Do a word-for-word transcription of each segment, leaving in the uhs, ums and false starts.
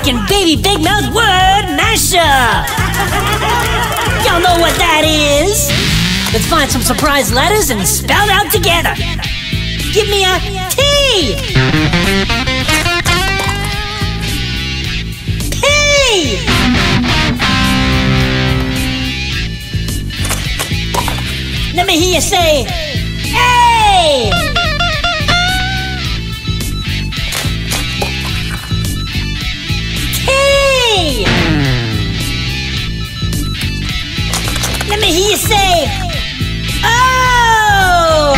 rockin' baby big mouth word mashup. Y'all know what that is? Let's find some surprise letters and spell it out together. Give me a T. P. Let me hear you say A. T. Let me hear you say O.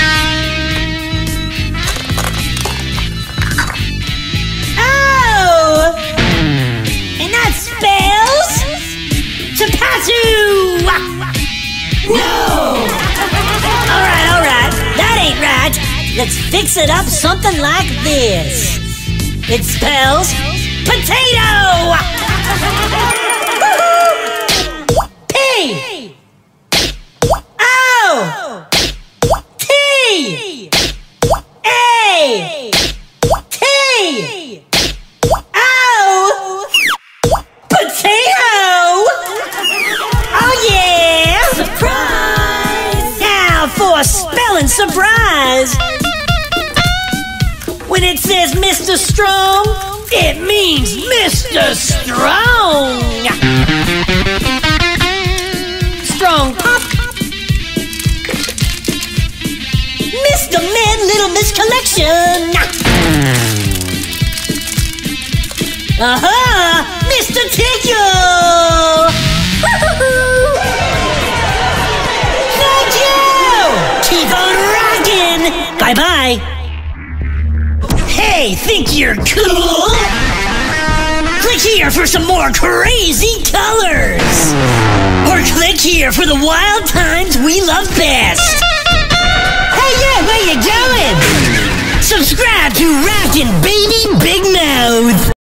O. And that spells Tapatu. No! Alright, alright, that ain't right. Let's fix it up something like this. It spells potato! P! O! T! A! T! O! Potato! Oh yeah! Surprise! Now for a spelling surprise! When it says Mister Strong, it means Mister Strong! Strong Pop! Mister Med Little Miss Collection! Uh-huh! Mister Tickle! Keep on rockin'! Bye-bye! Hey, think you're cool? Click here for some more crazy colors! Or click here for the wild times we love best! Hey, yeah, where you going? Subscribe to Rockin' Baby Big Mouth!